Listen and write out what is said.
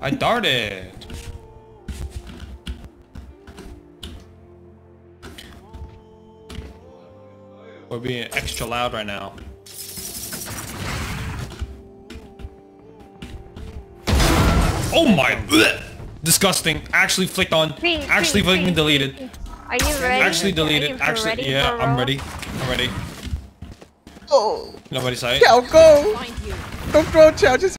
I darted. We're being extra loud right now. Oh my! Bleh. Disgusting. Actually flicked on. Actually fucking deleted. Are you ready? Actually deleted. Actually, ready, yeah, bro? I'm ready. I'm ready. Oh, Nobody saw it. Chow, go! Don't throw Chow, just